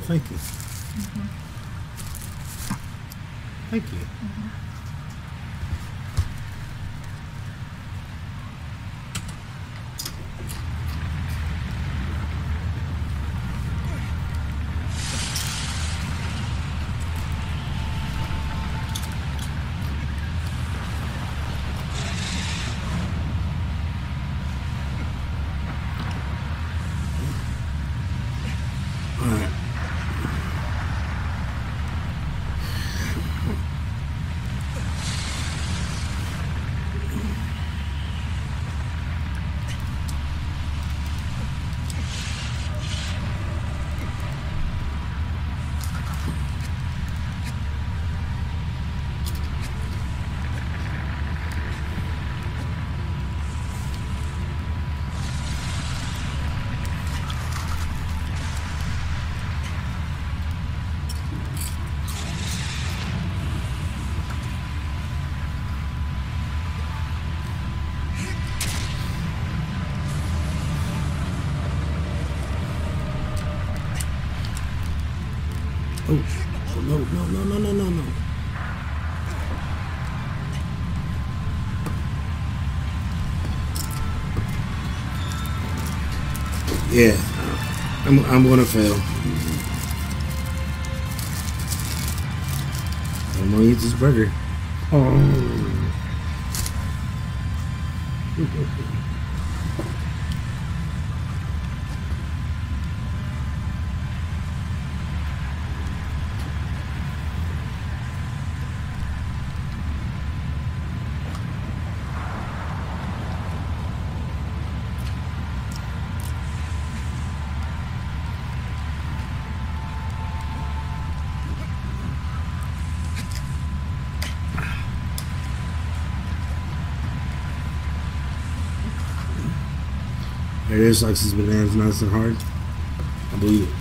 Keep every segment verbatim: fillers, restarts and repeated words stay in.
thank you. Mm-hmm. Thank you. Mm-hmm. Oh, oh, no, no, no, no, no, no, no. Yeah, I'm, I'm gonna fail. I'm gonna eat this burger. Oh. It is like these bananas nice and hard. I believe it.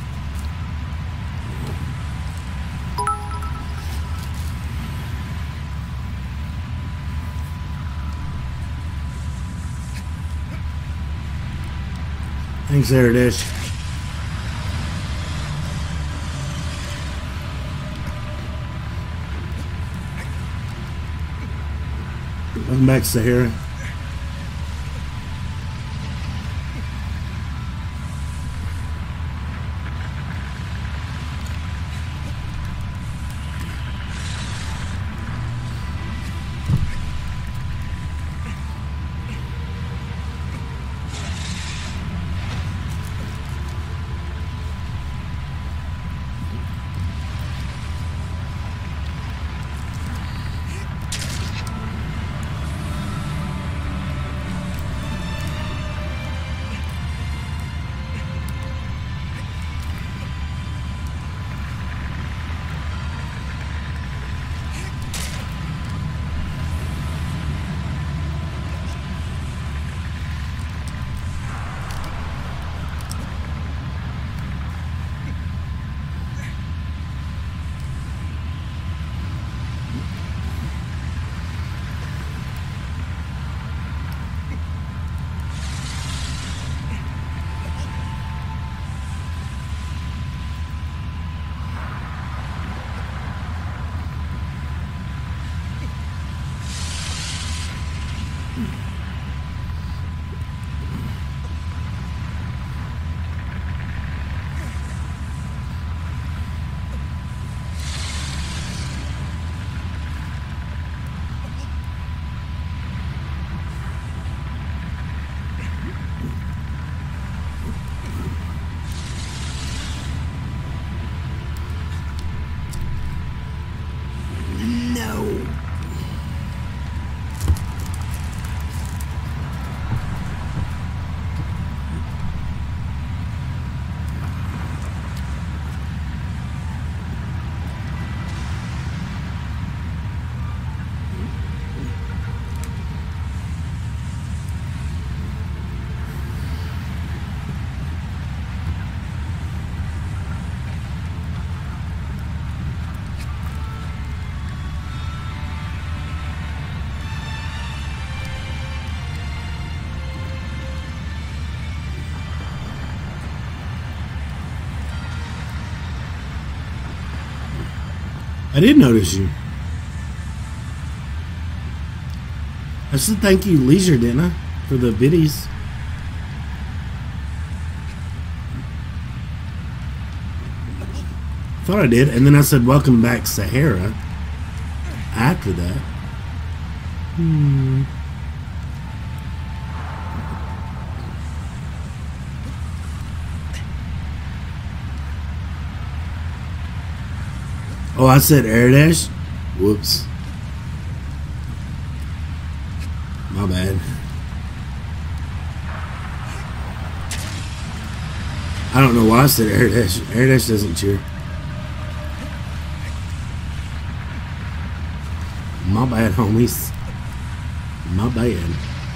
Thanks, there it is. Welcome back, Sahara. I did notice you. I said thank you, Leisure, didn't I? For the biddies. I thought I did, and then I said welcome back, Sahara. After that. Hmm. Oh, I said air dash? Whoops. My bad. I don't know why I said air dash. Air dash doesn't cheer. My bad, homies. My bad.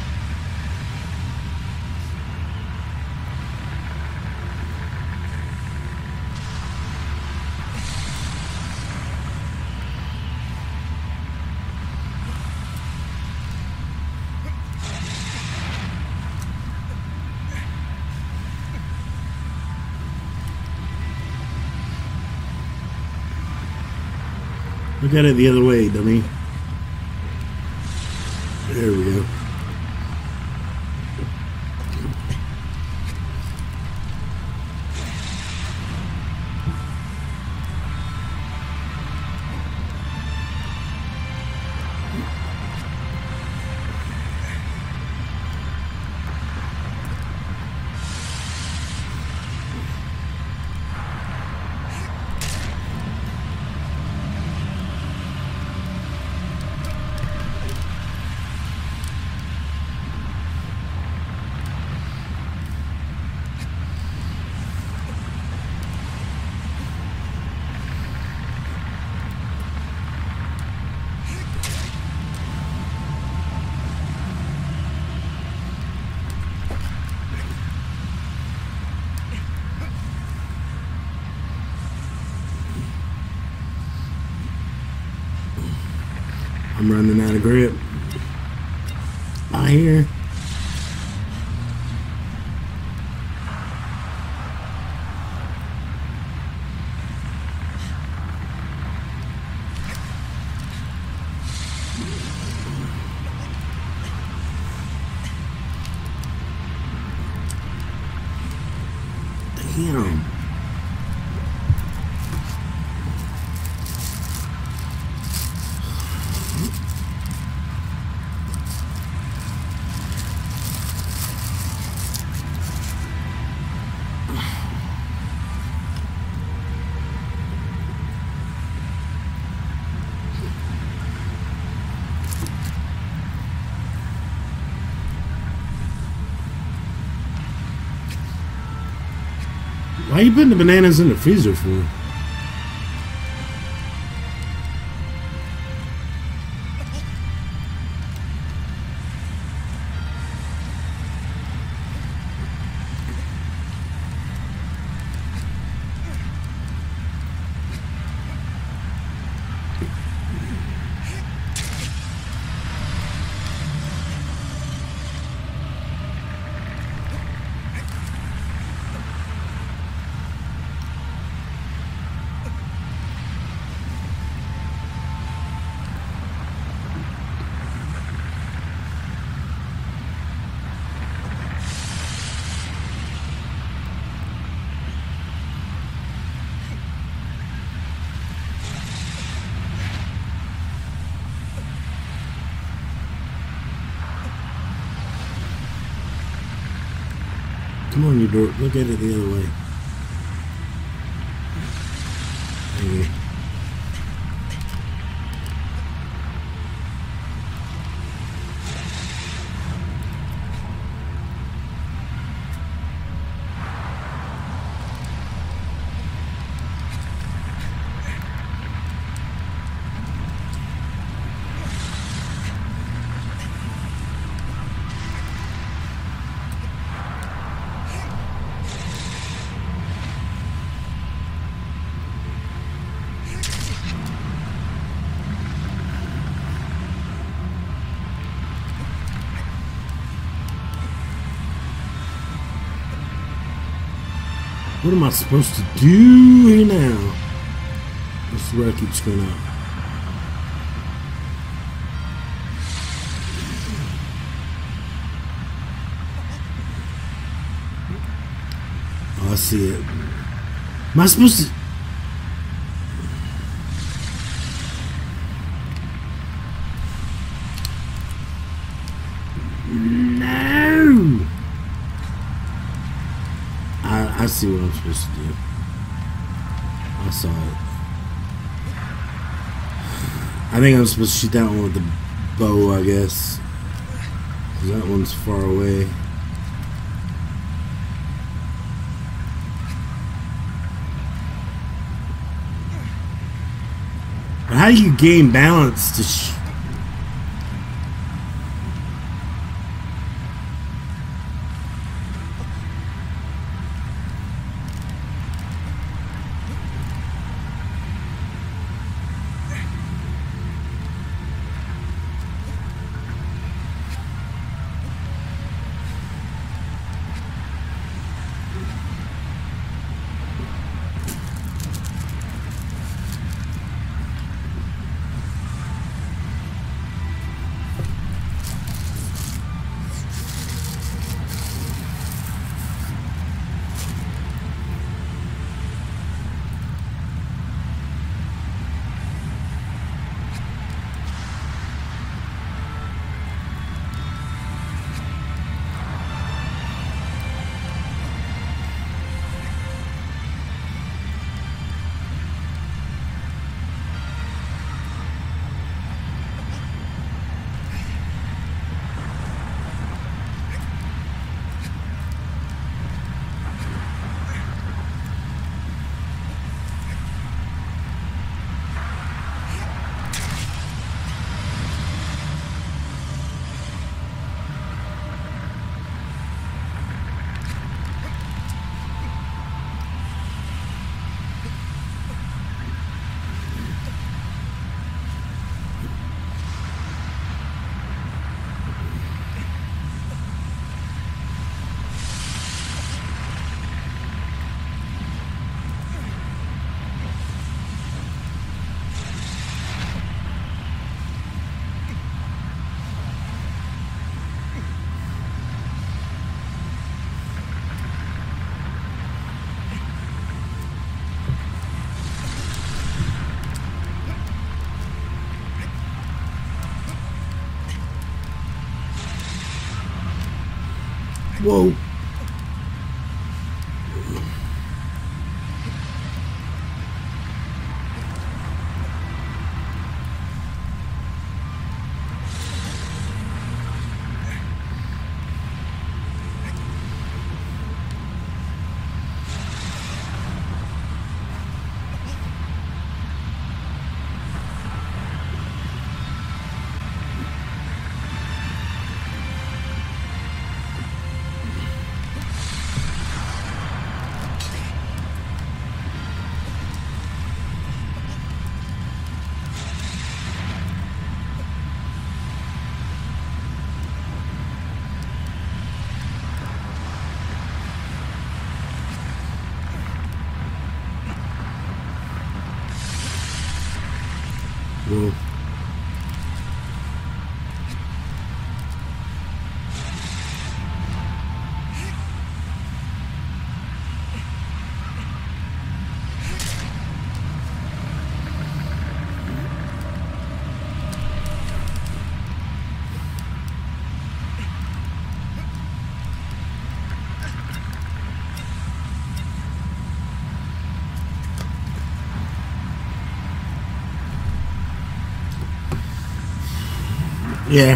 Look at it the other way, dummy. There we go. I'm running out of grip. I hear. Damn. Why are you putting the bananas in the freezer for? Come on, you dork. Look at it the other way. Hey. What am I supposed to do here now? Let's is where I keep screwing up. Oh, I see it. Am I supposed to? No! I, I see what I'm supposed to do. I saw it. I think I'm supposed to shoot that one with the bow, I guess. Because that one's far away. But how do you gain balance to sh Whoa. Whoa. Yeah.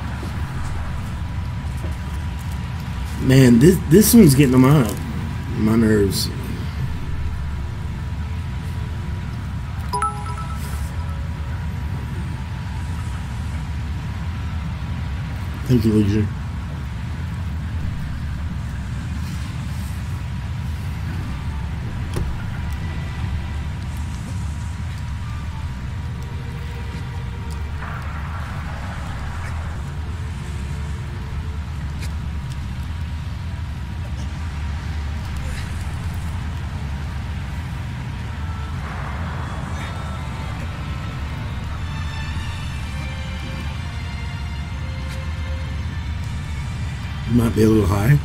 Man, this this one's getting on my my nerves. Thank you, Leisure. Might be a little high.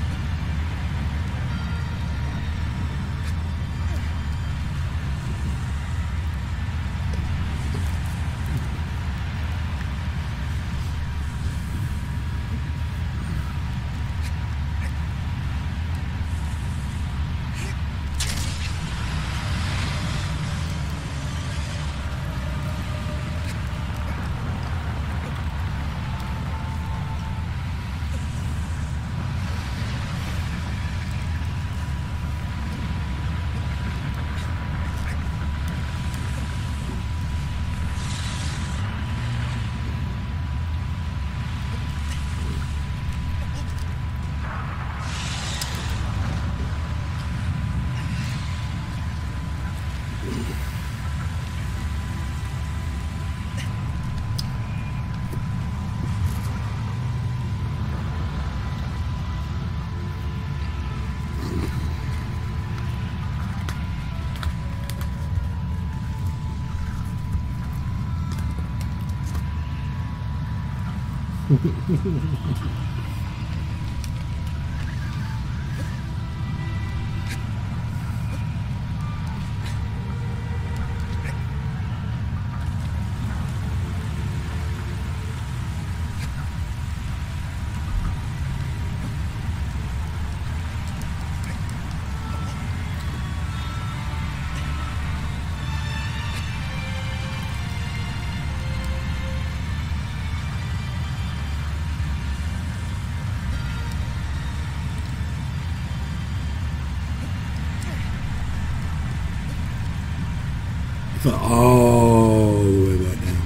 Fell all the way back down.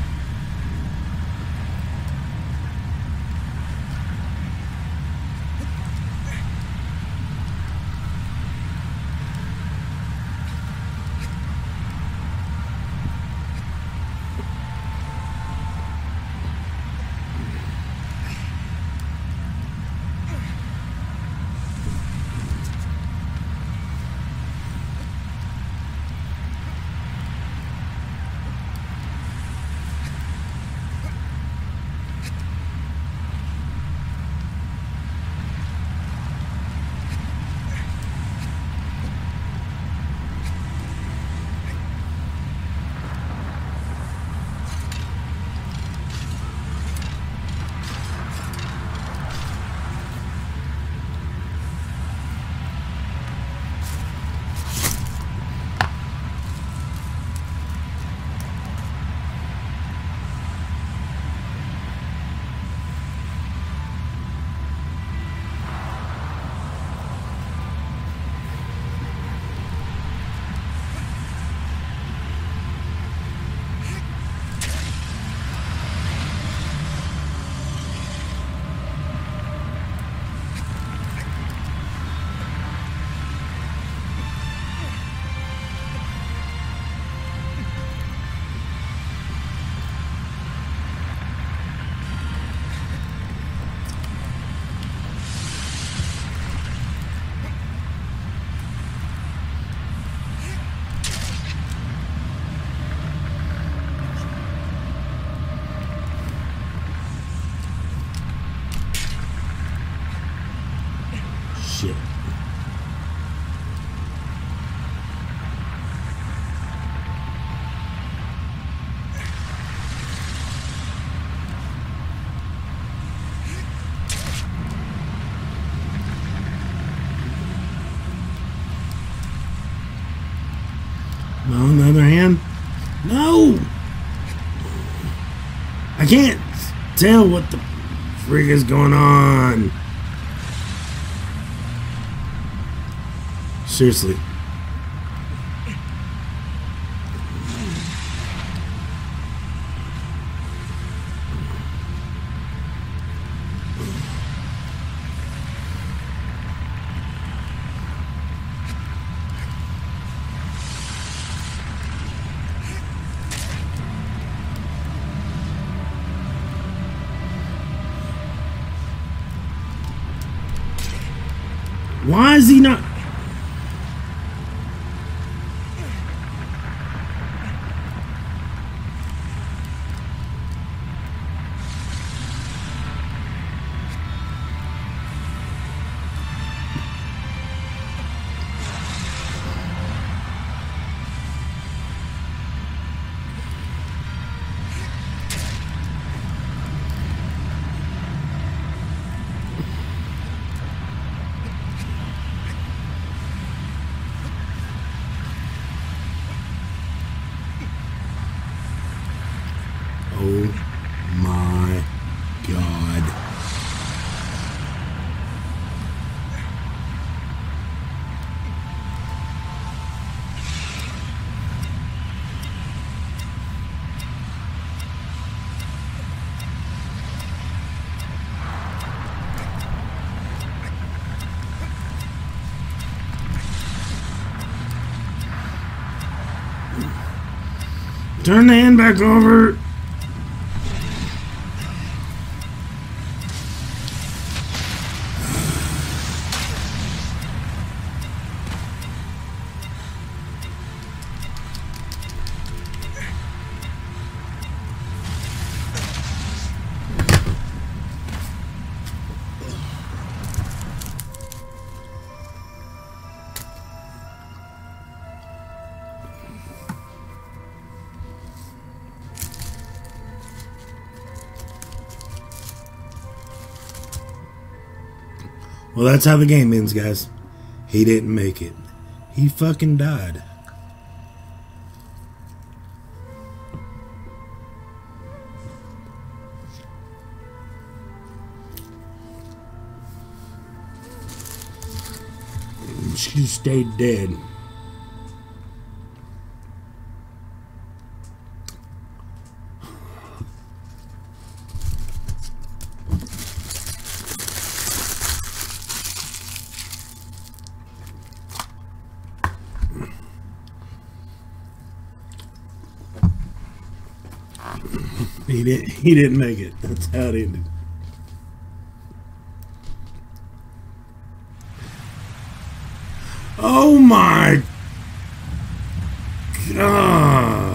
Shit. On the other hand, no! I can't tell what the frig is going on. Seriously. Why is he not? Turn the hand back over. Well, that's how the game ends, guys. He didn't make it. He fucking died. She stayed dead. He didn't. He didn't make it. That's how it ended. Oh my God!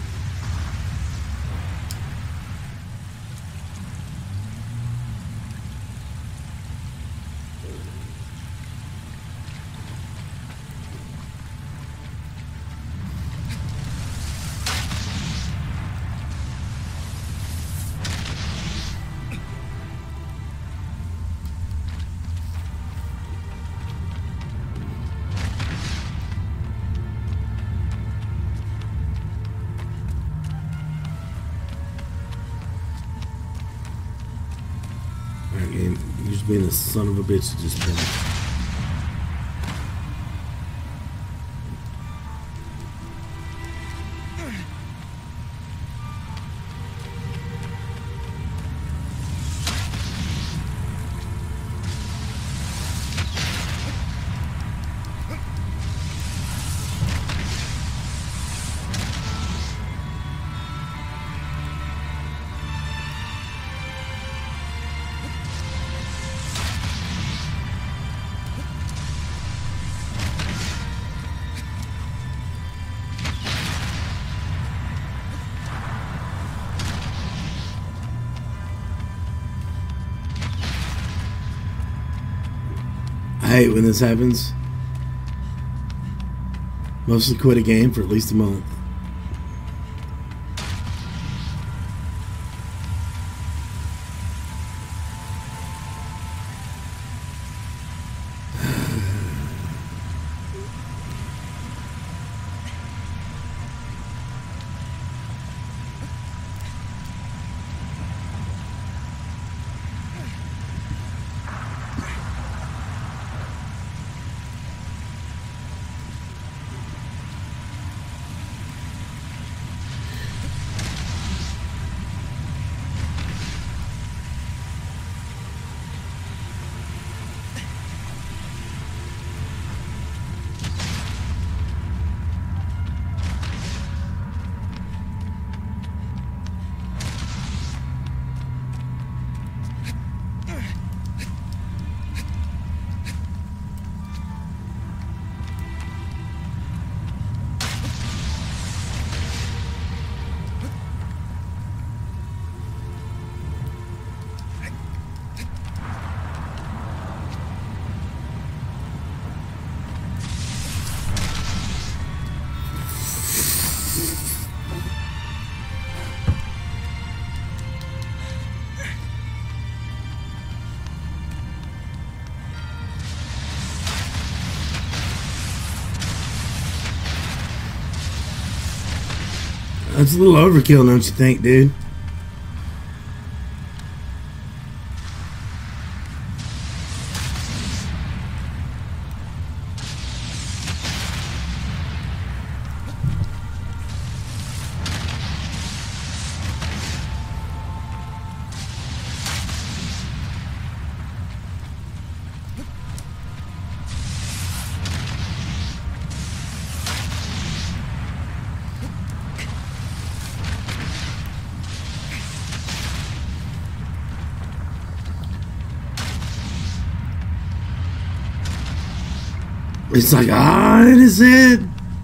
Again, you're just being a son of a bitch at this point. I hate when this happens. Mostly quit a game for at least a month. That's a little overkill, don't you think, dude? It's like, ah, it is it.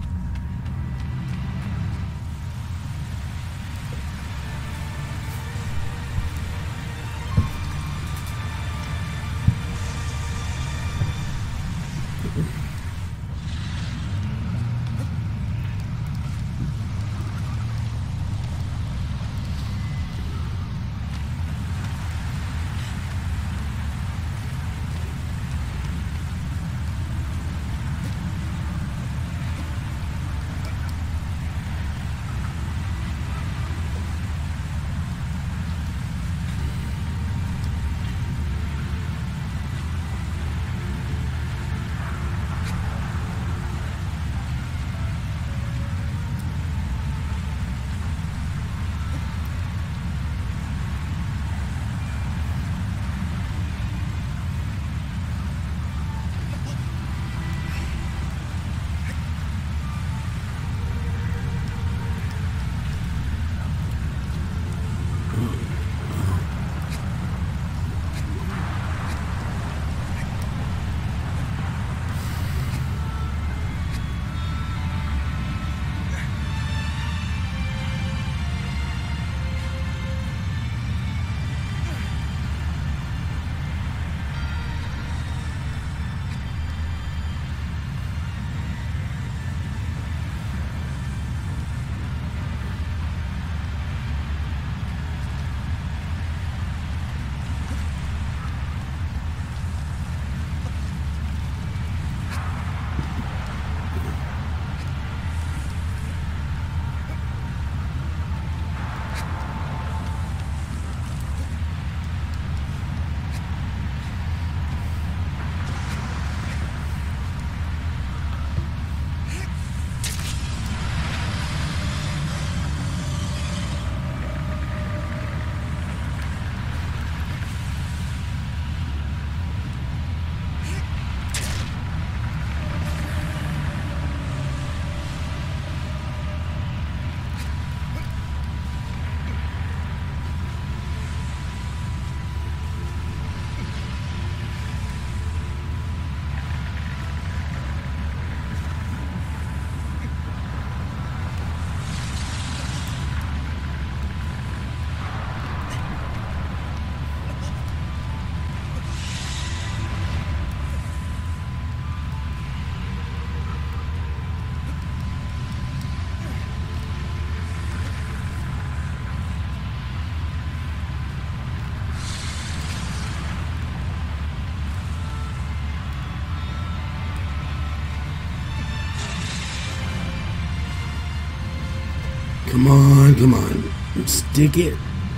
Come on, come on. Stick it.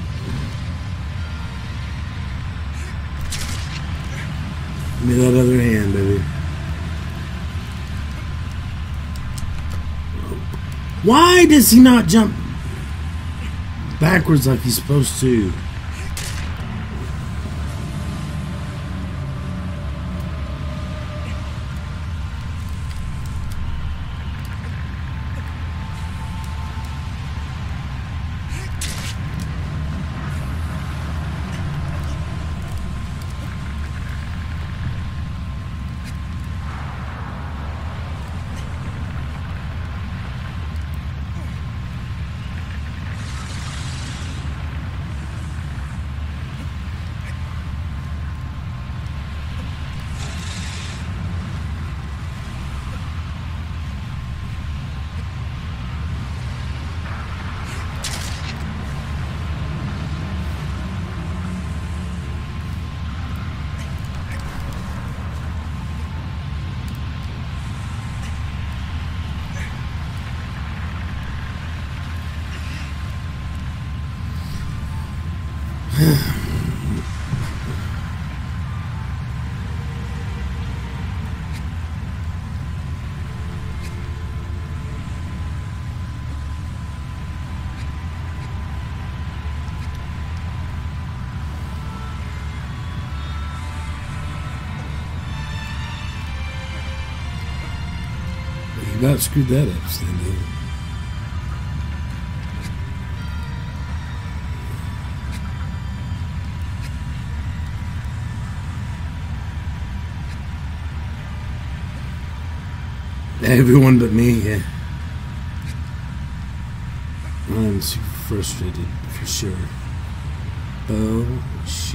Give me that other hand, baby. Why does he not jump backwards like he's supposed to? You about screwed that up, Stando. Everyone but me, yeah. I'm super frustrated, for sure. Oh, shit.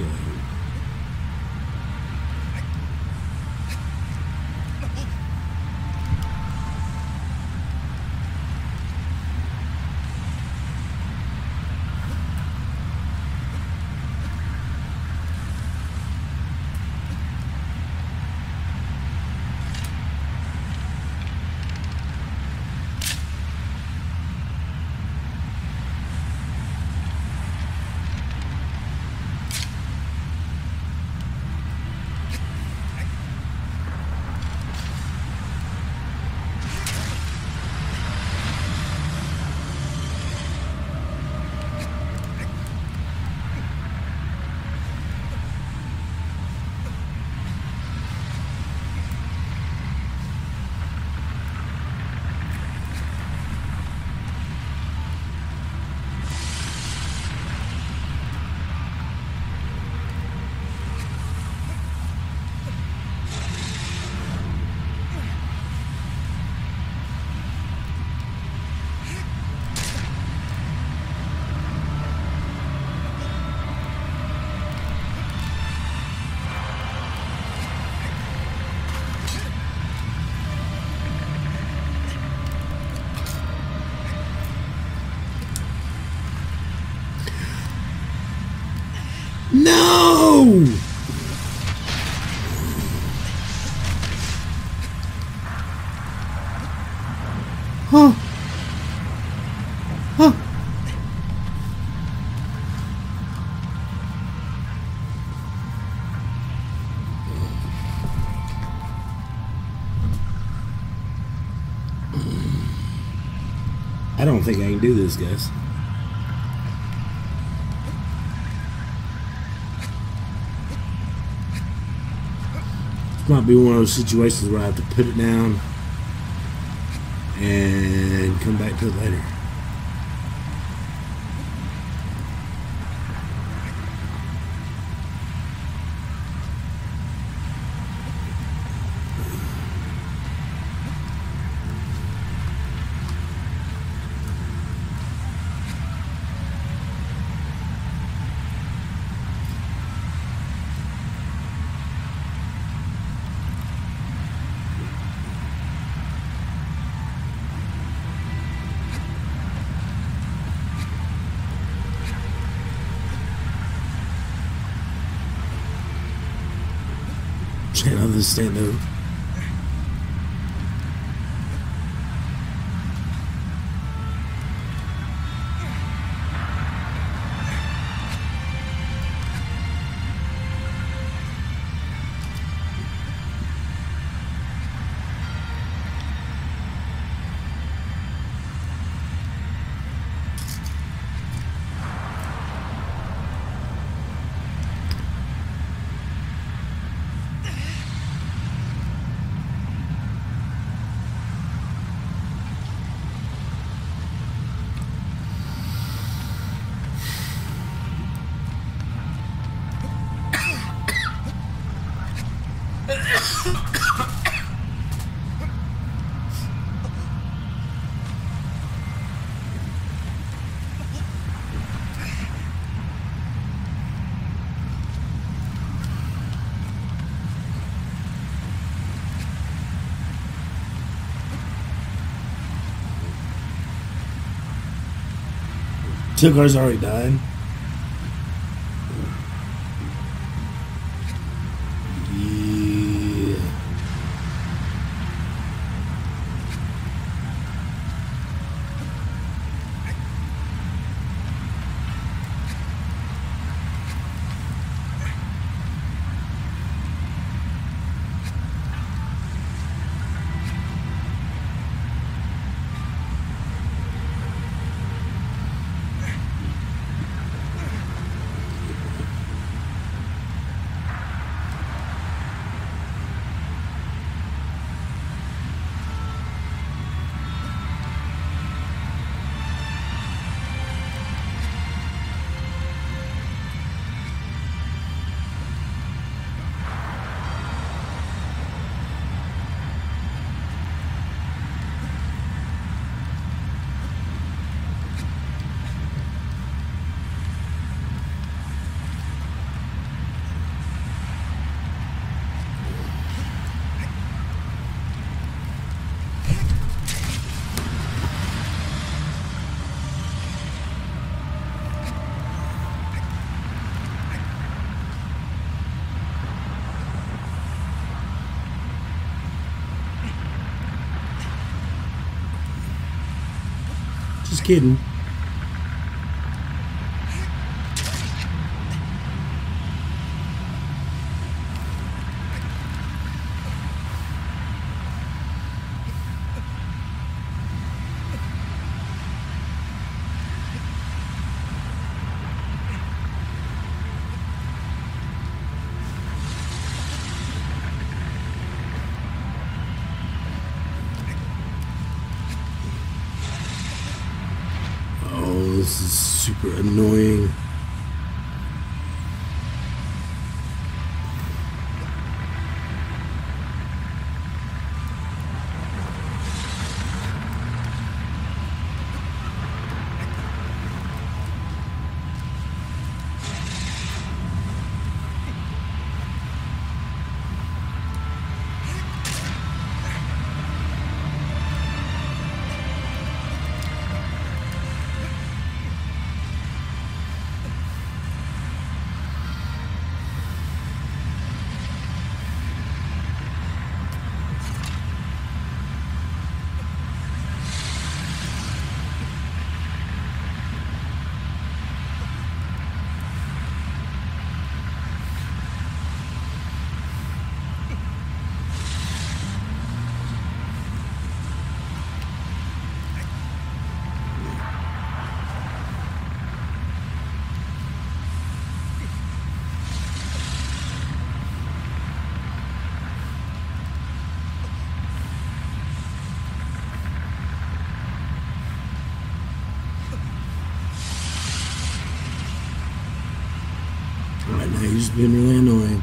No! Huh. Huh. I don't think I can do this, guys. Might be one of those situations where I have to put it down and come back to it later. Check out this Stando. Two cars already died. Yeah. kidding. This is super annoying. Alright, now you're just being really annoying.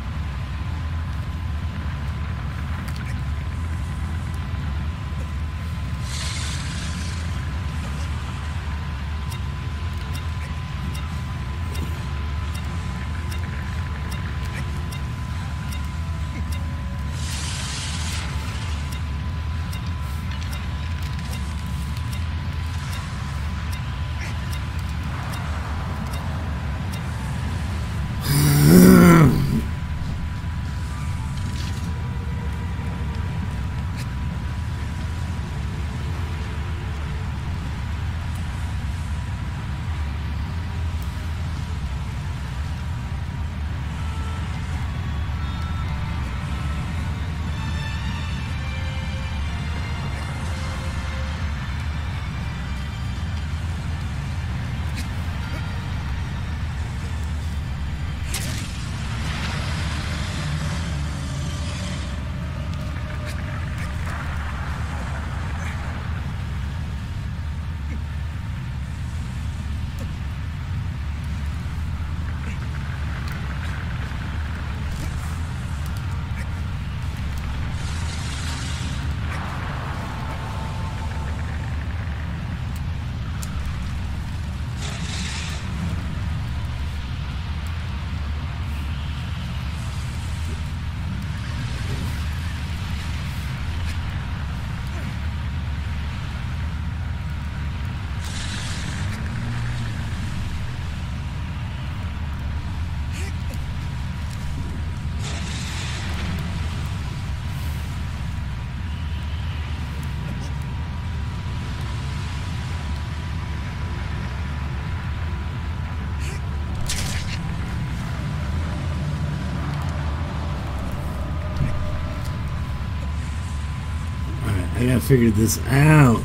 I gotta figure this out.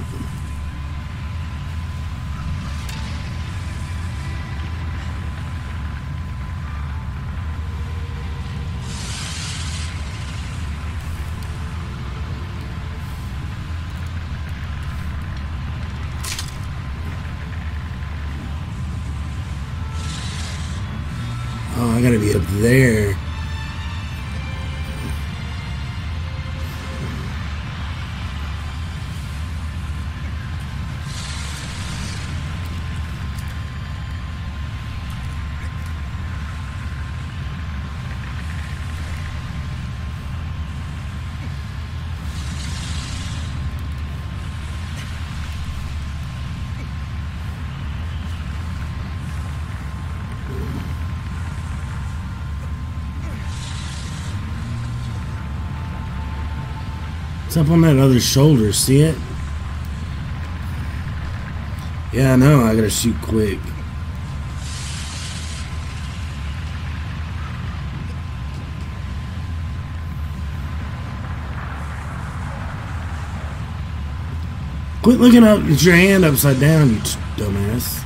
Oh, I gotta be up there. It's up on that other shoulder, see it? Yeah, I know. I gotta shoot quick. Quit looking up with your hand upside down, you dumbass.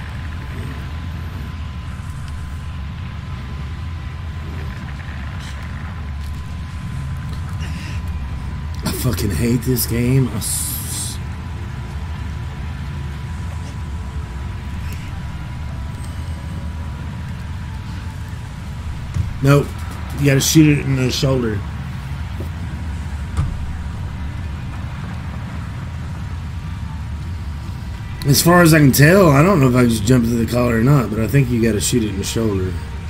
I fucking hate this game. I s nope. You gotta shoot it in the shoulder. As far as I can tell, I don't know if I just jumped to the collar or not, but I think you gotta shoot it in the shoulder.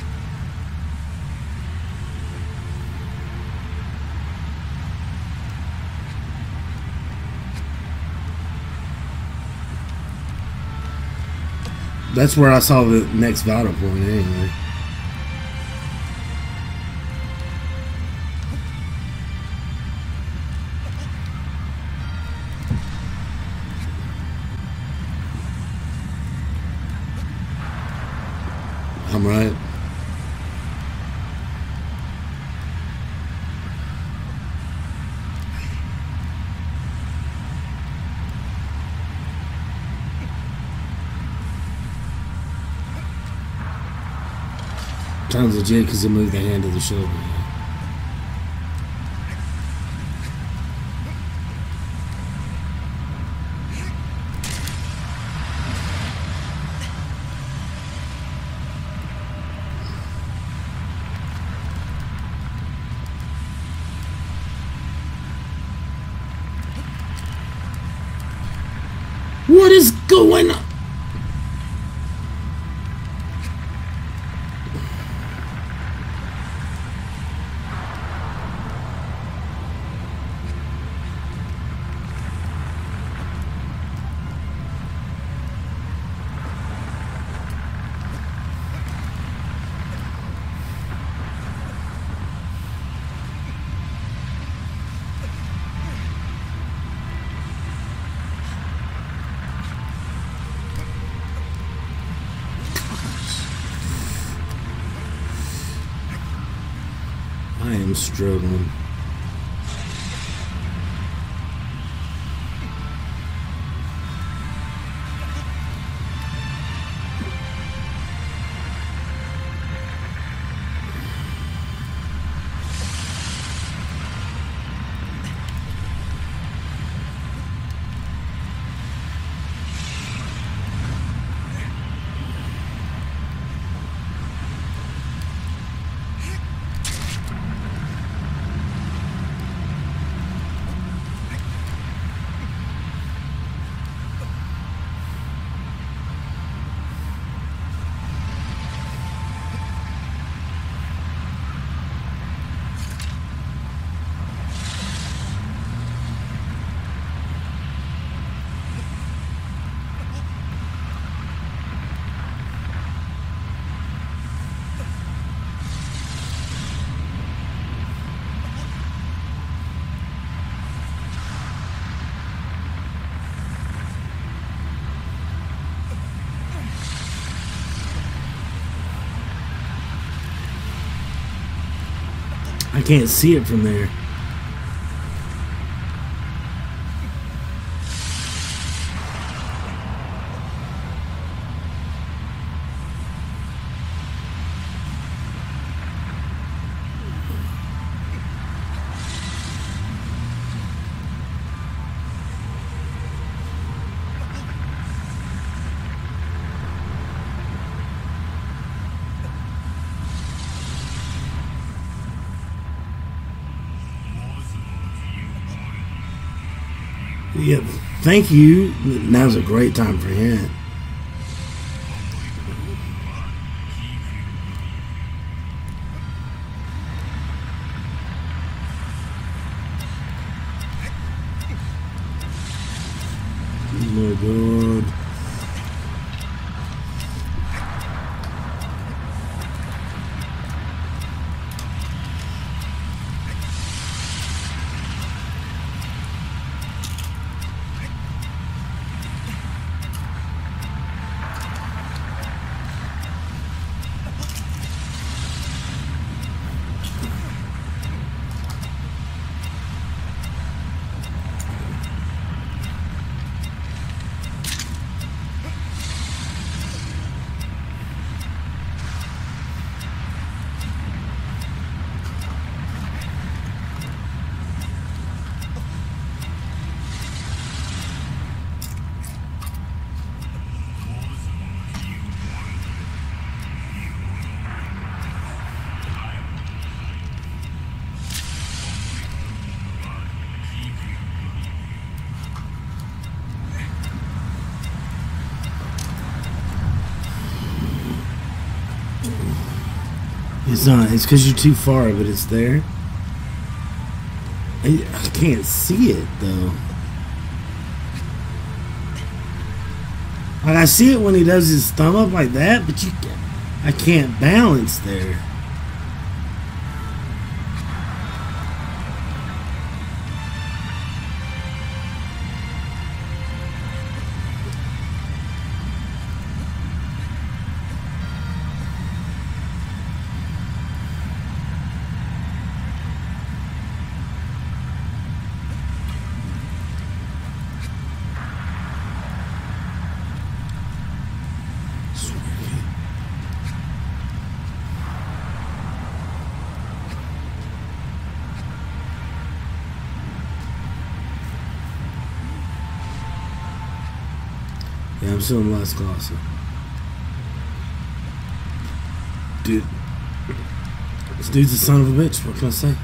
That's where I saw the next vital point anyway. I'm right. Sounds legit because it moved the hand to the shoulder. What is going on? I am struggling. I can't see it from there. Yeah, thank you. Now's a great time for him. Oh my God. It's not. It's because you're too far, but it's there. I, I can't see it though. Like I see it when he does his thumb up like that, but you, I can't balance there. Yeah, I'm still in the last Colossus. Dude. This dude's a son of a bitch, what can I say?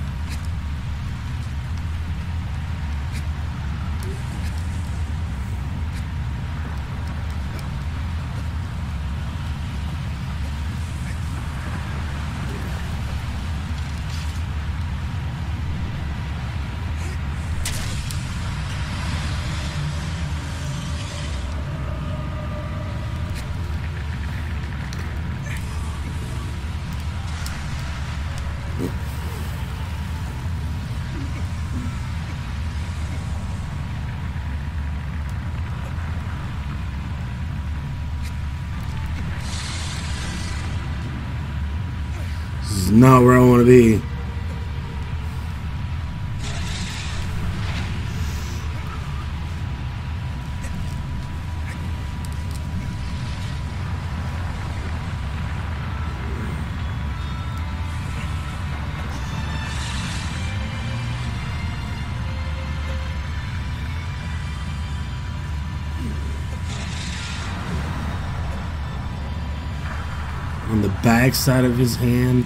This is not where I want to be. On the back side of his hand.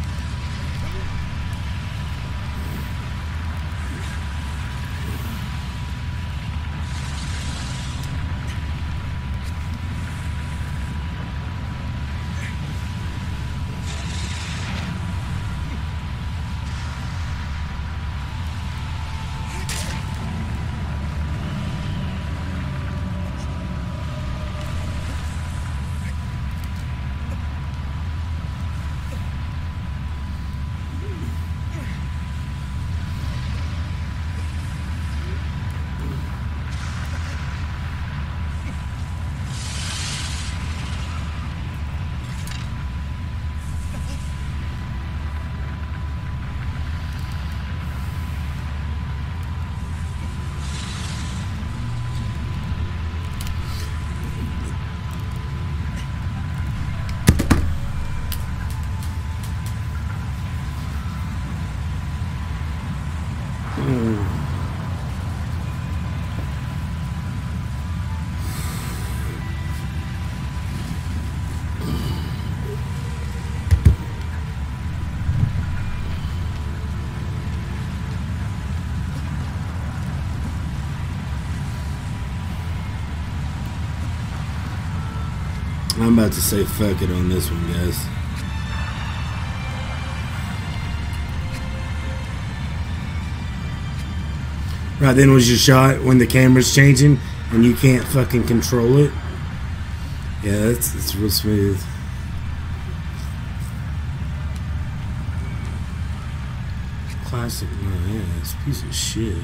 I'm about to say fuck it on this one, guys. Right then was your shot when the camera's changing and you can't fucking control it. Yeah, that's it's real smooth. Classic, man, yeah, it's a piece of shit.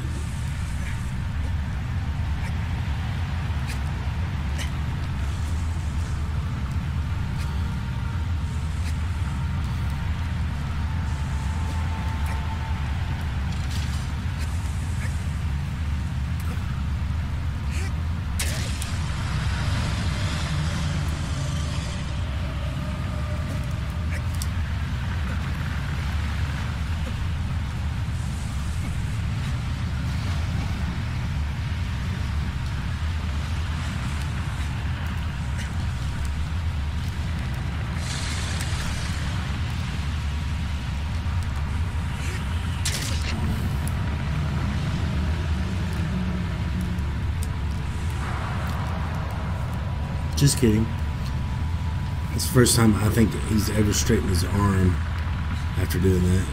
Just kidding. It's the first time I think he's ever straightened his arm. after doing that.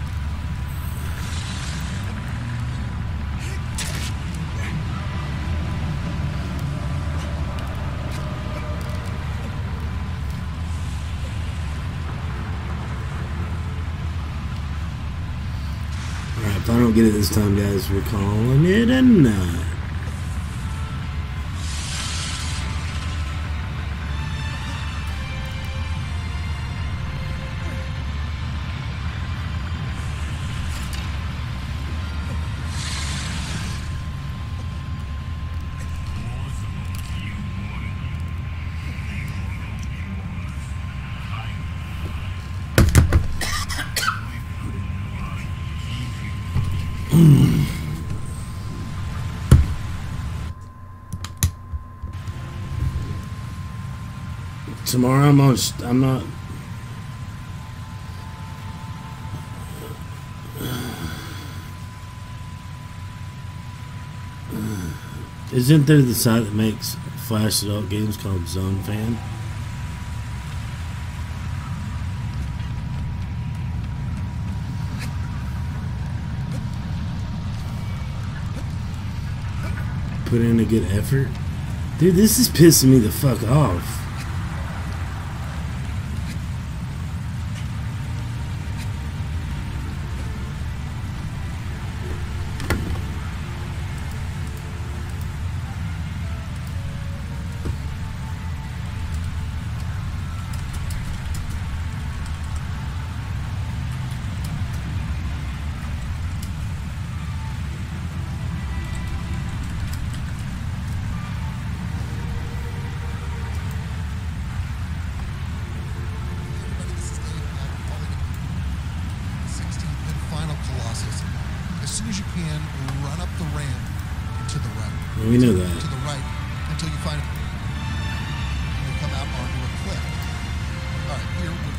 Alright, if I don't get it this time, guys, we're calling it a night. Tomorrow I'm on. I'm not. Isn't there the site that makes Flash adult games called Zone Fan? Put in a good effort. Dude, this is pissing me the fuck off. As soon as you can, run up the ramp and to the right. Well, we know that. To the right until you find it. And you come out onto a cliff. All right, here we're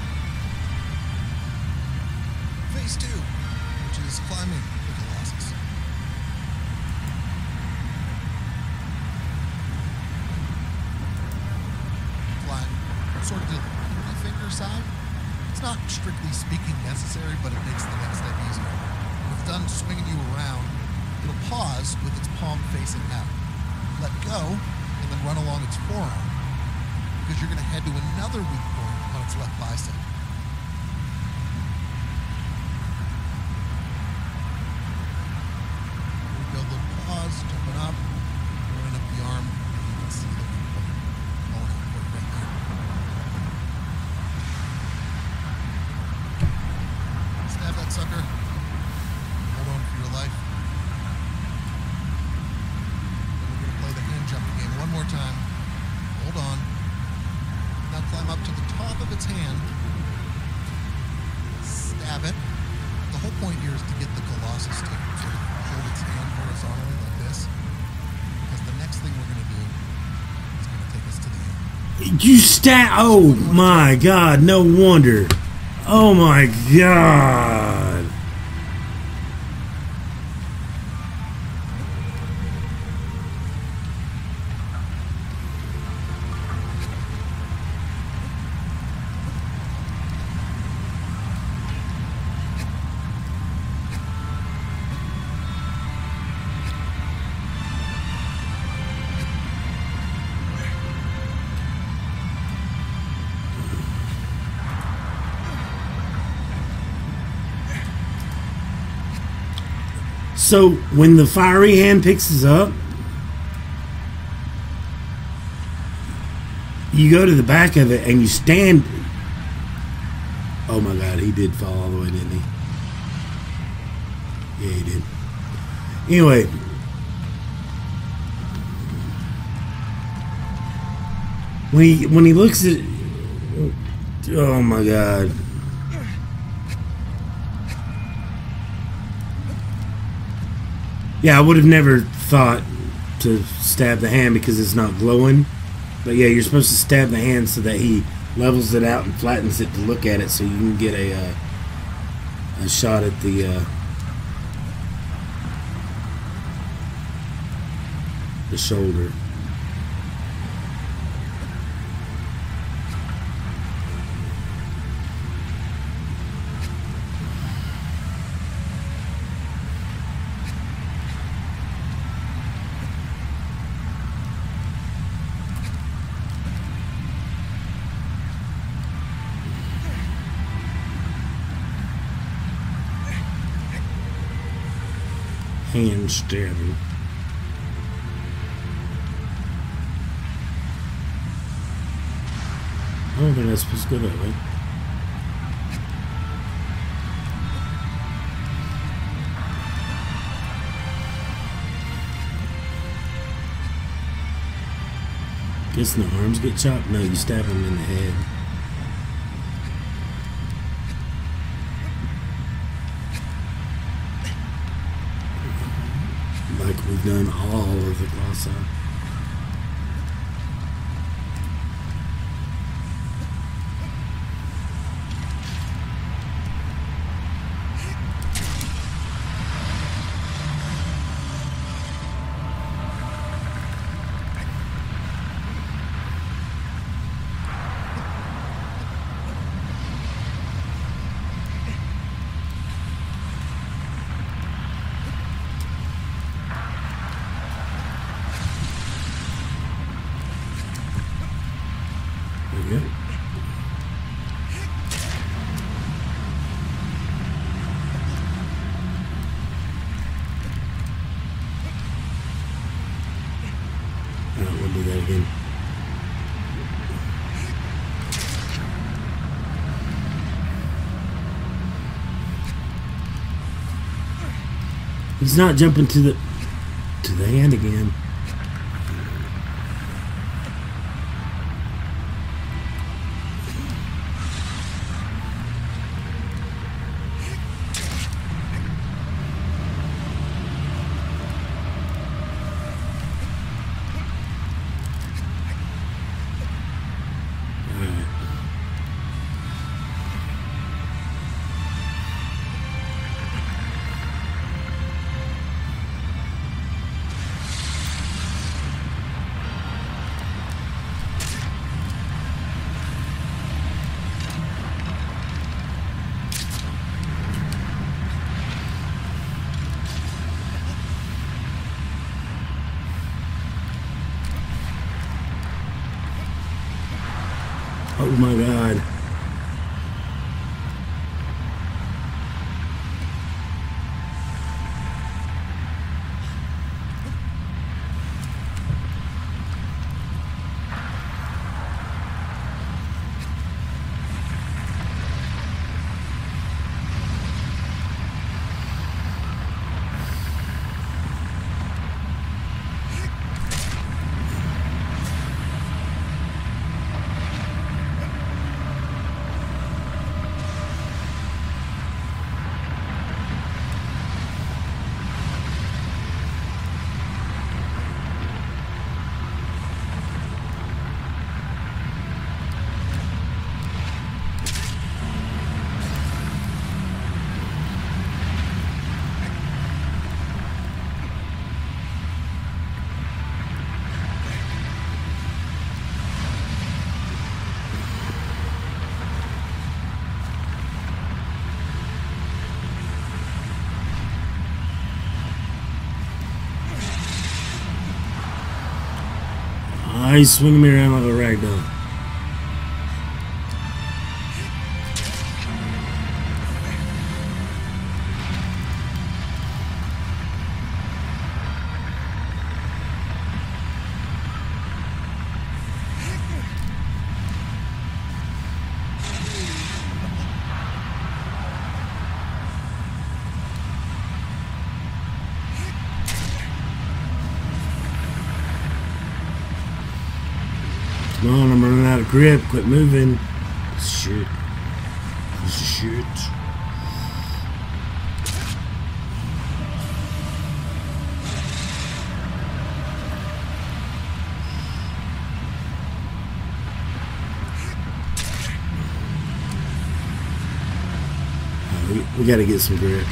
phase two, which is climbing the Colossus. Climb sort of to the pinky finger side. It's not strictly speaking necessary, but it makes the next step easier. When it's done swinging you around, it'll pause with its palm facing out. Let go, and then run along its forearm, because you're going to head to another weak point on its left bicep. Here we go, little pause, jumping up, running up the arm, and you can see the weak point going out right there. Stab that sucker. Hold on for your life. Then we're going to play the hand jumping game one more time. Hold on. Now climb up to the top of its hand. Stab it. The whole point here is to get the Colossus to sort of hold its hand horizontally like this. Because the next thing we're going to do is going to take us to the end. You stat. Oh my god, no wonder. Oh my god. So when the fiery hand picks us up, you go to the back of it and you stand. Oh my god, he did fall all the way, didn't he? Yeah, he did. Anyway, when he when he looks at, oh my god. Yeah, I would have never thought to stab the hand because it's not glowing. But yeah, you're supposed to stab the hand so that he levels it out and flattens it to look at it, so you can get a uh, a shot at the uh, the shoulder. hand stabbing. I don't think that's supposed to go that way. Guessing the arms get chopped? No, you stab them in the head. Like we've done all of the Colossi. There we go. I don't want to do that again. He's not jumping to the to the hand again. Oh my God. Oh, he's swinging me around like a rag doll. Come on, I'm running out of grip. Quit moving. Shit. This is shit. Uh, we, we gotta get some grip.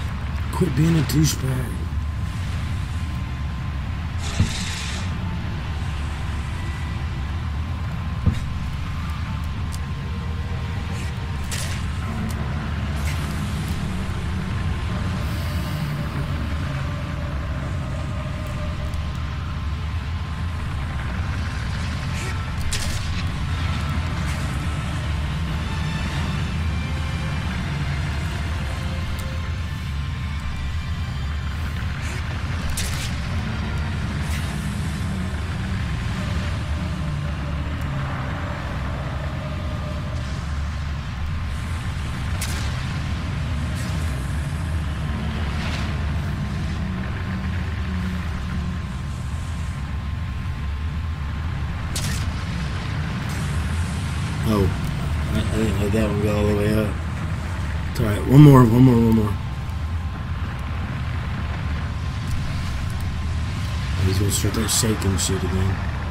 Quit being a douchebag. one more, one more, one more. He's gonna start that shaking shit again.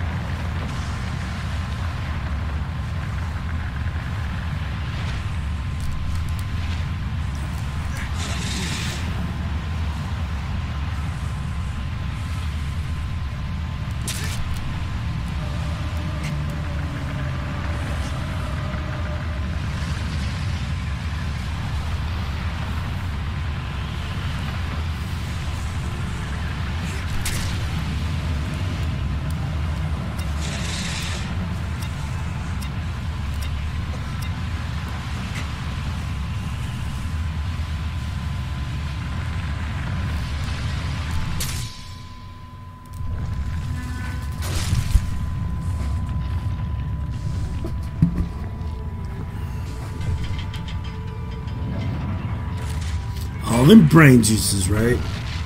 All them brain juices, right?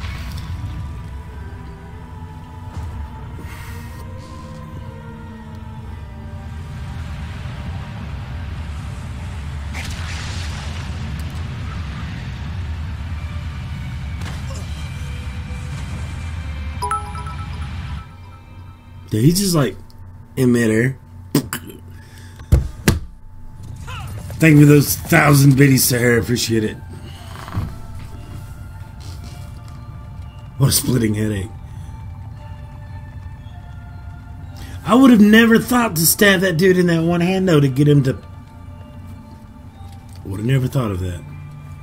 Yeah, he's just like in midair. Thank you for those thousand biddies, Sahara. Appreciate it. What a splitting headache. I would have never thought to stab that dude in that one hand, though, to get him to... Would have never thought of that.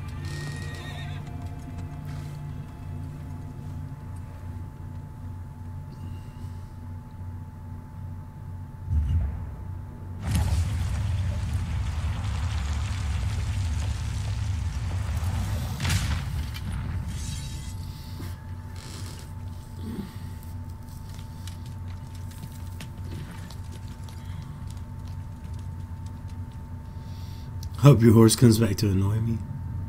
Hope your horse comes back to annoy me.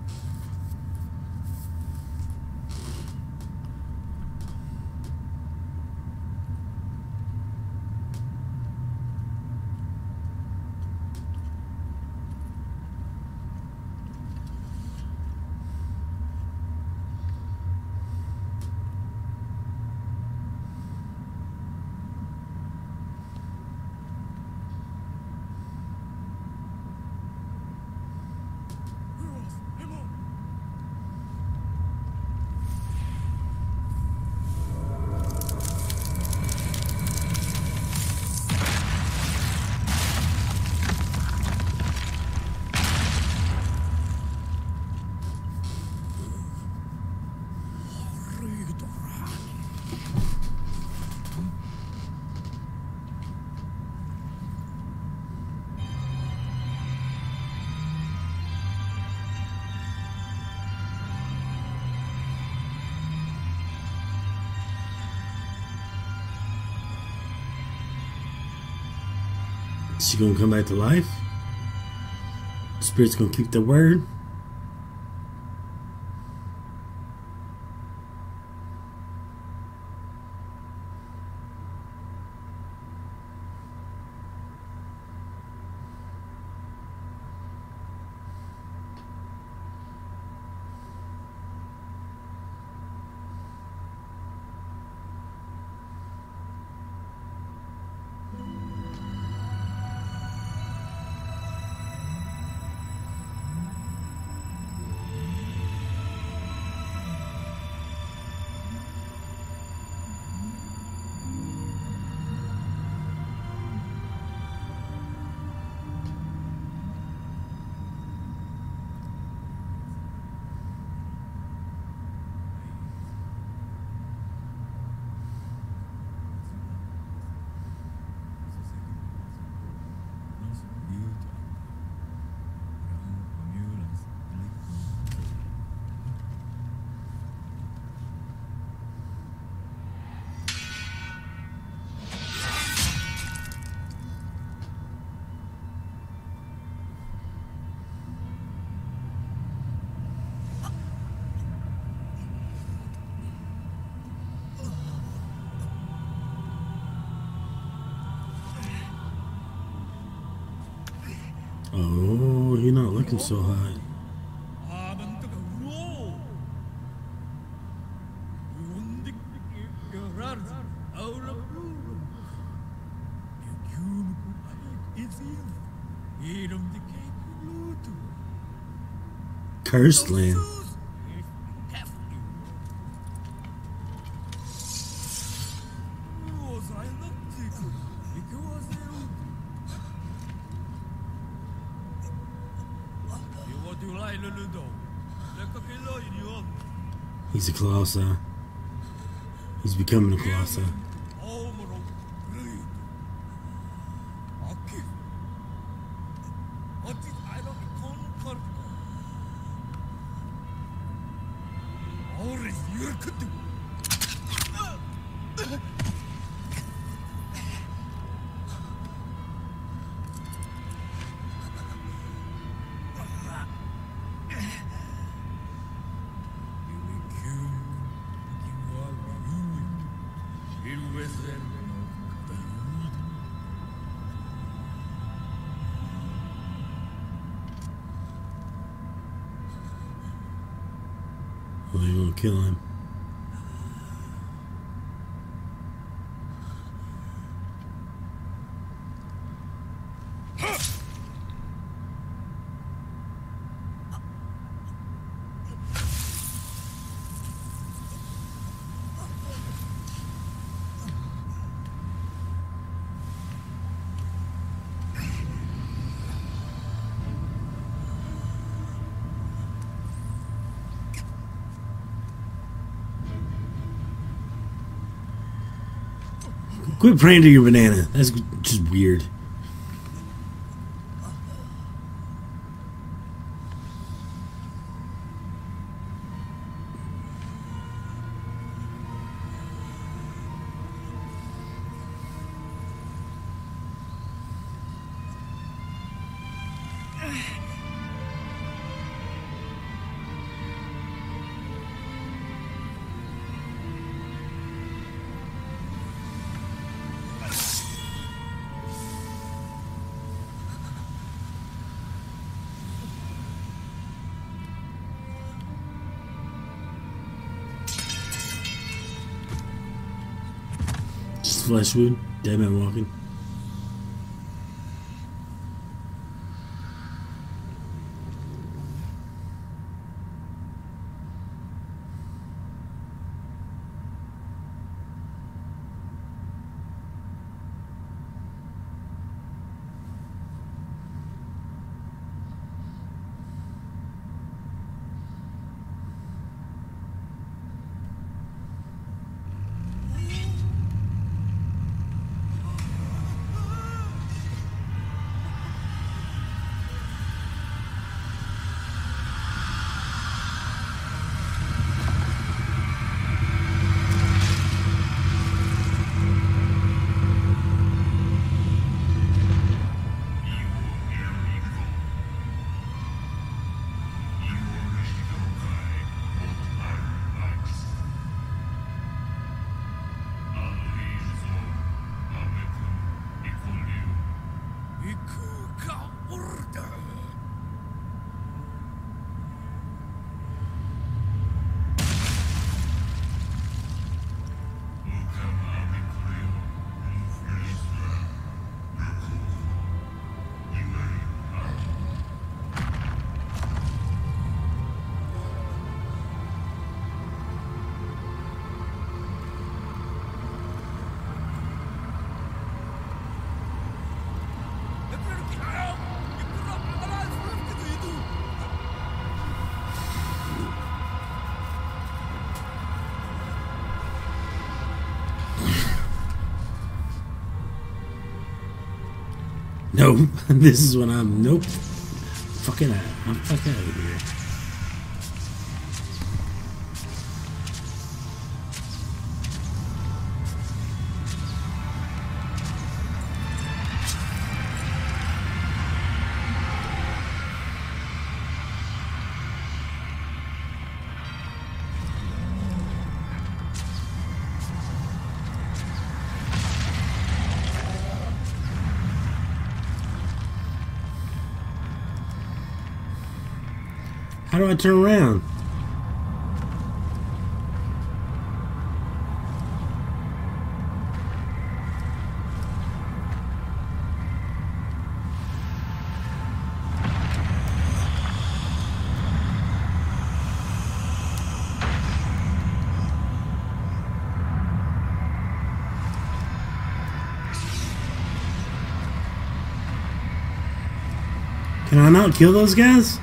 She gonna come back to life? The spirit's gonna keep the word? Oh, you're not looking so hot. Cursed land. He's a Colossus. He's becoming a Colossus. Well, they won't kill him. Quit praying to your banana. That's just weird. Flesh wound, dead man walking. Nope. This is when I'm nope. Fucking out. I'm fucking out of here. How do I turn around? Can I not kill those guys?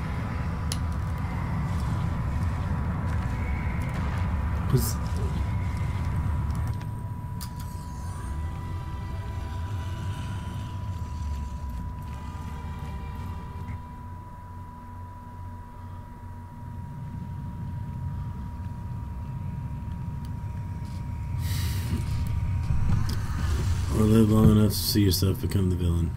'Cause or live long enough to see yourself become the villain.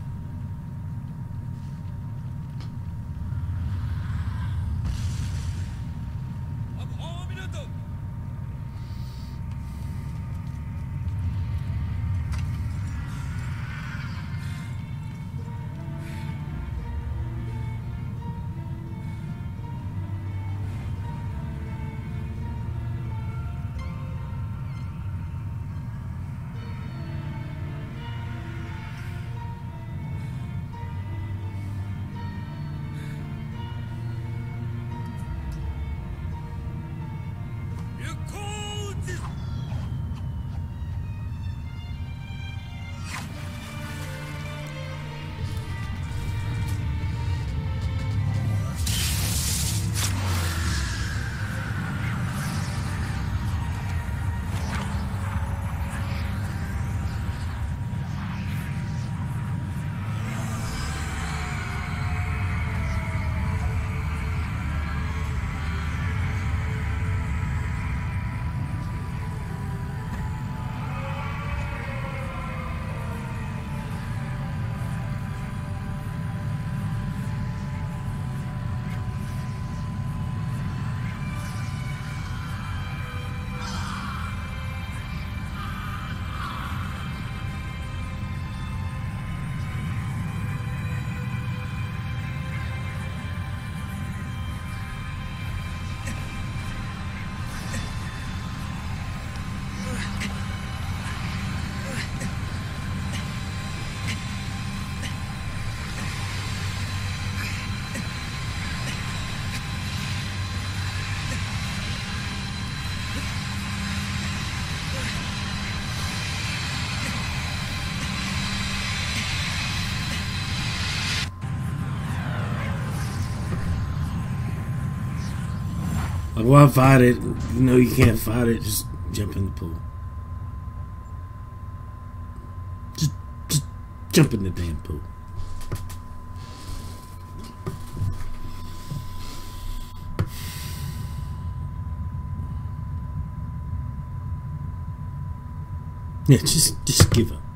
Like, why fight it? You know you can't fight it. Just jump in the pool. Just, just jump in the damn pool. Yeah, just, just give up.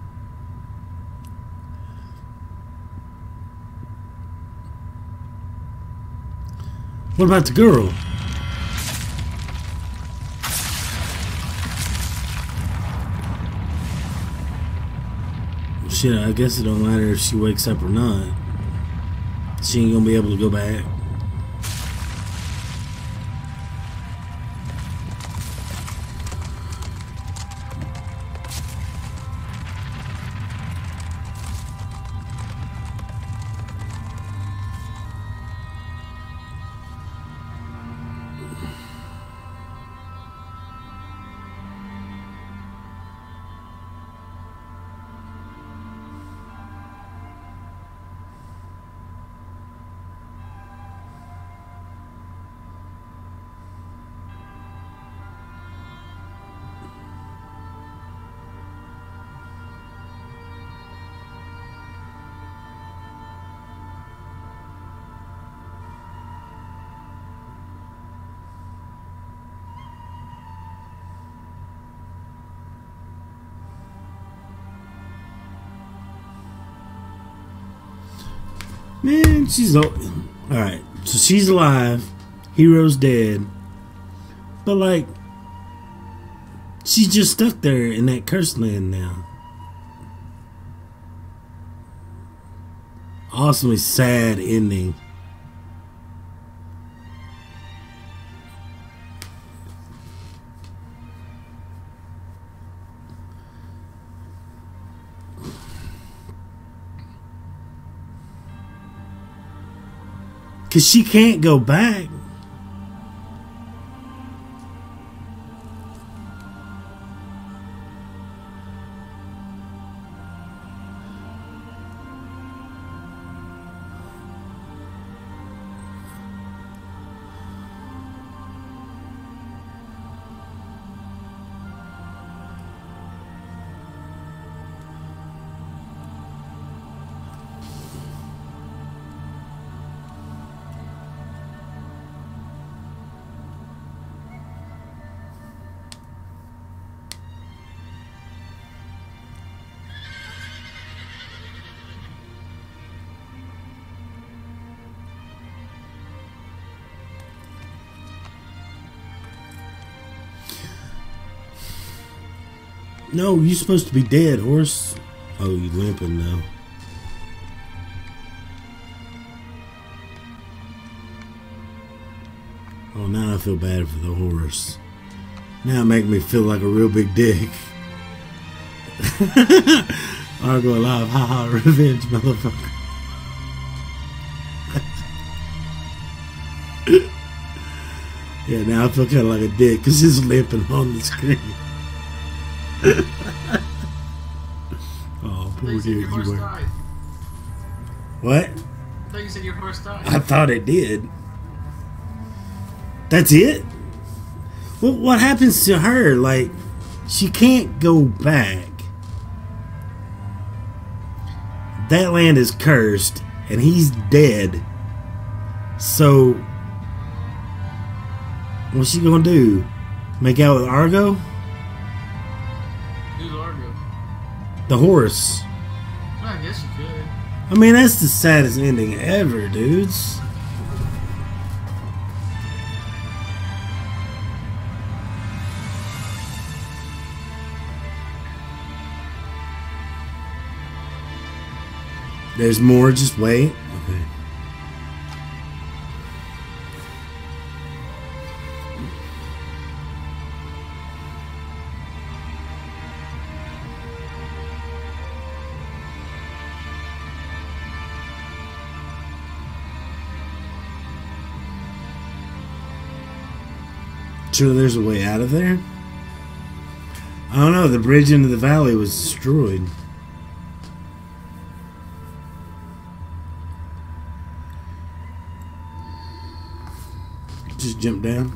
What about the girl? Shit, I guess it don't matter if she wakes up or not. She ain't gonna be able to go back. Man, she's all right. So she's alive. Hero's dead. But like, she's just stuck there in that cursed land now. Awesomely sad ending. Because she can't go back. No, you're supposed to be dead, horse. Oh, you limping now. Oh, now I feel bad for the horse. Now it make me feel like a real big dick. Argo alive, haha, revenge, motherfucker. Yeah, now I feel kind of like a dick because he's limping on the screen. Oh, poor dude. You were... What? I thought you said your horse died. I thought it did. That's it? Well, what happens to her? Like, she can't go back. That land is cursed, and he's dead. So, what's she gonna do? Make out with Argo? Who's Argo? The horse. Well, I guess you could. I mean, that's the saddest ending ever, dudes. There's more, just wait. Okay. Sure, there's a way out of there? I don't know, the bridge into the valley was destroyed. Just jump down.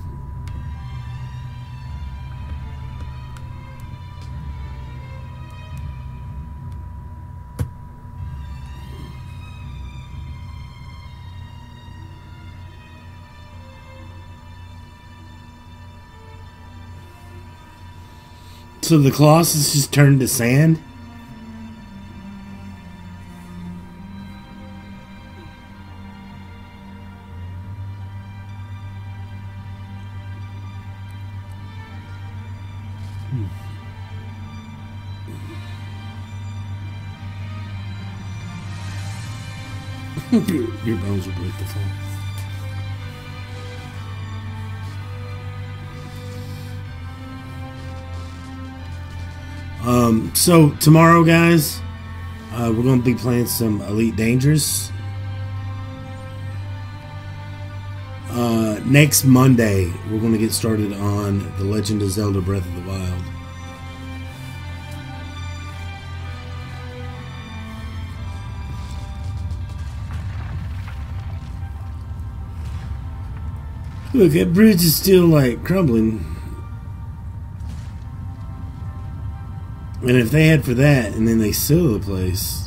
So the Colossus just turned to sand? your, your bones will break the fall. Um, so tomorrow, guys, uh, we're going to be playing some Elite Dangerous. Uh, next Monday, we're going to get started on The Legend of Zelda Breath of the Wild. Look, that bridge is still, like, crumbling. And if they head for that, and then they seal the place...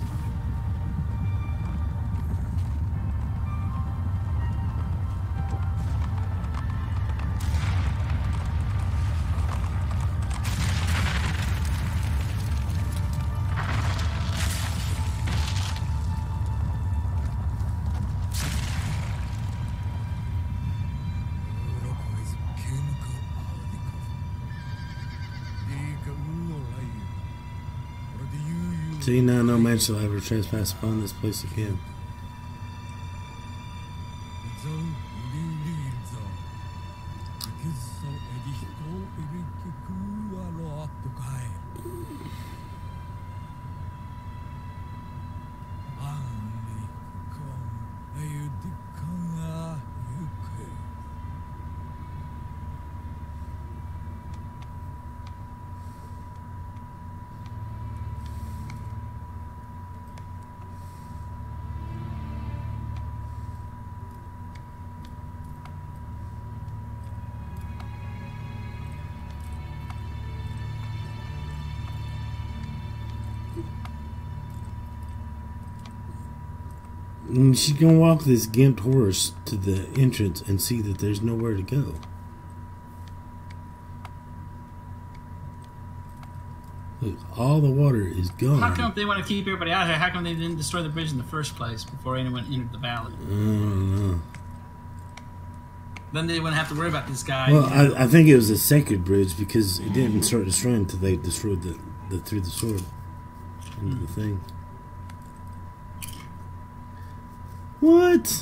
See, now no man shall ever trespass upon this place again. And she's gonna walk this gimped horse to the entrance and see that there's nowhere to go. Look, all the water is gone. How come if they want to keep everybody out here? How come they didn't destroy the bridge in the first place before anyone entered the valley? I don't know. Then they wouldn't have to worry about this guy. Well, I, I think it was a sacred bridge because it didn't start destroying until they destroyed the the threw the sword into the thing. What?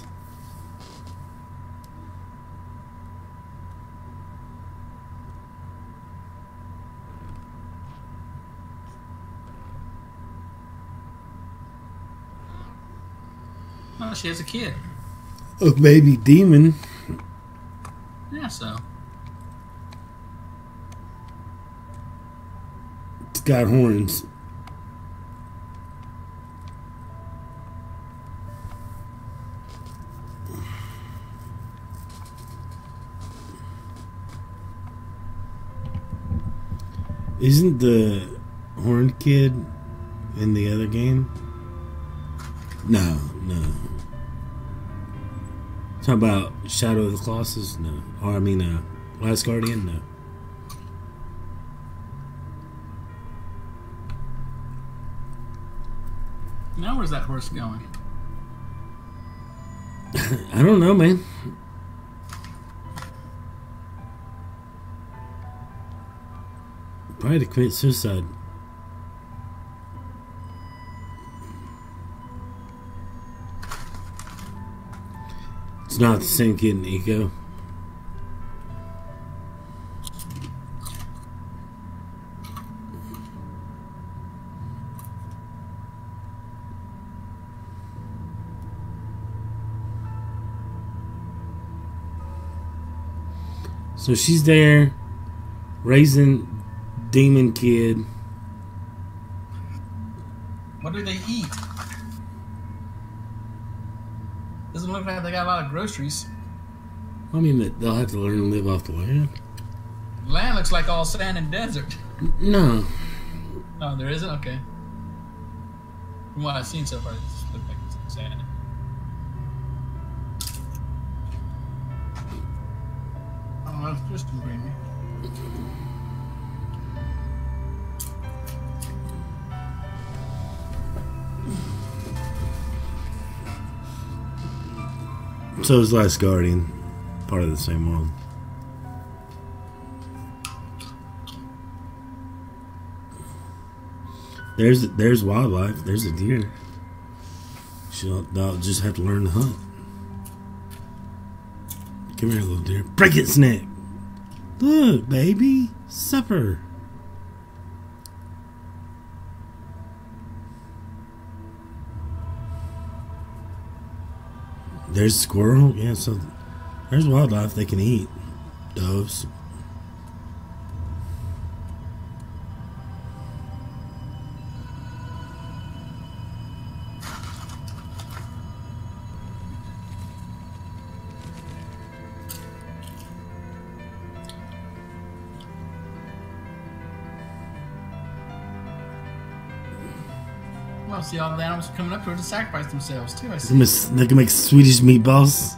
Oh, she has a kid. A baby demon. Yeah, so. It's got horns. Isn't the horned kid in the other game? No, no. Talk about Shadow of the Colossus? No. Or I mean, uh, Last Guardian? No. Now where's that horse going? I don't know, man. Probably to commit suicide. It's not the same kid in Eco. So she's there raising demon kid. What do they eat? Doesn't look like they got a lot of groceries. I mean, they'll have to learn to live off the land. Land looks like all sand and desert. No. No, there isn't? Okay. From what I've seen so far, it looks like it's sand. Oh, that's just creamy. So is Last Guardian, part of the same world. There's there's wildlife. There's a deer. She'll they'll just have to learn to hunt. Come here, little deer. Break its neck. Look, baby, supper. There's a squirrel. Yeah, so there's wildlife they can eat. Doves. Well, see all the animals coming up here to sacrifice themselves too. I see. They can make- they can make Swedish meatballs.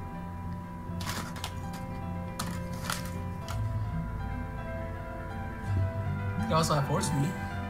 You could also have horse meat.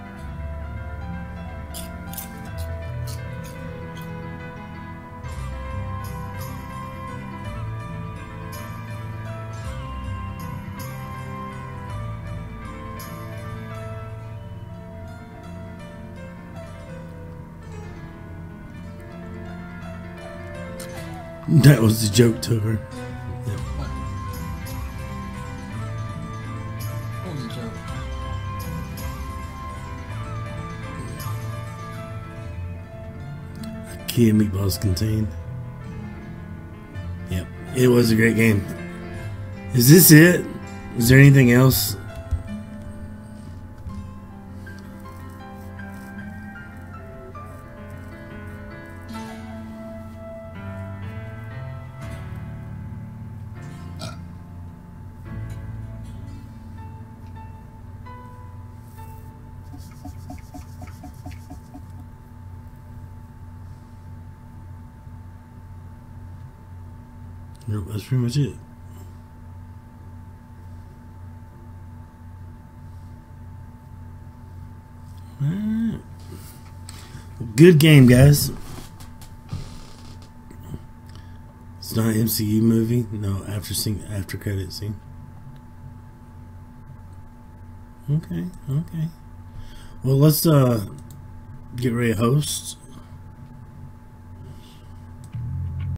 That was the joke to her. What? What was the joke? A kid meatballs contained. Yep, it was a great game. Is this it? Is there anything else? Nope, that's pretty much it. Alright. Good game, guys. It's not an M C U movie. No after scene, after credit scene. Okay, okay. Well, let's uh get ready to host.